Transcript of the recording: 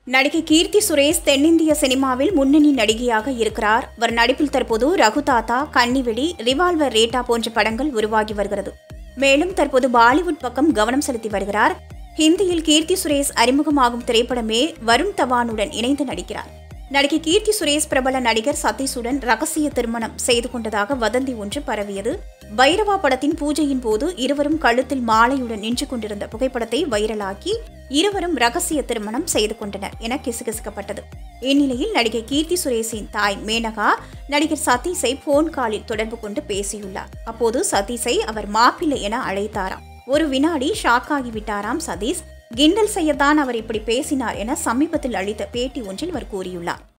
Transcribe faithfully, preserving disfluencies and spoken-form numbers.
நடிகை கீர்த்தி சுரேஷ் தென்னிந்திய சினிமாவில் முன்னணி நடிகையாக இருக்கிறார். அவர் நடிப்பில் தற்போது ரகுதாத்தா, கன்னிவெடி, ரிவால்வர் ரேட்டா போன்ற படங்கள் உருவாகி வருகிறது. மேலும் தற்போது பாலிவுட் பக்கம் கவனம் செலுத்தி வருகிறார். ஹிந்தியில் கீர்த்தி சுரேஷ் அறிமுகமாகும் திரைப்படமே வருண் தவானுடன் இணைந்து நடிக்கிறார். நடிகை கீர்த்தி சுரேஷ் பிரபல நடிகர் சதீஷுடன் ரகசிய திருமணம் செய்து கொண்டதாக வதந்தி ஒன்று பரவியது. பைரவா படத்தின் பூஜையின் போது இருவரும் கழுத்தில் மாலையுடன் நின்று கொண்டிருந்த புகைப்படத்தை வைரலாக்கி இருவரும் ரகசிய திருமணம் செய்து கொண்டனர் என கிசுகிசுக்கப்பட்டது. இந்நிலையில் நடிகை கீர்த்தி சுரேஷின் தாய் மேனகா நடிகர் சதீஷை போன் காலில் தொடர்பு கொண்டு பேசியுள்ளார். அப்போது சதீஷை அவர் மாப்பிள்ளை என அழைத்தாராம். ஒரு வினாடி ஷாக் ஆகிவிட்டாராம் சதீஷ். கிண்டல் செய்யத்தான் அவர் இப்படி பேசினார் என சமீபத்தில் அளித்த பேட்டி ஒன்றில் அவர் கூறியுள்ளார்.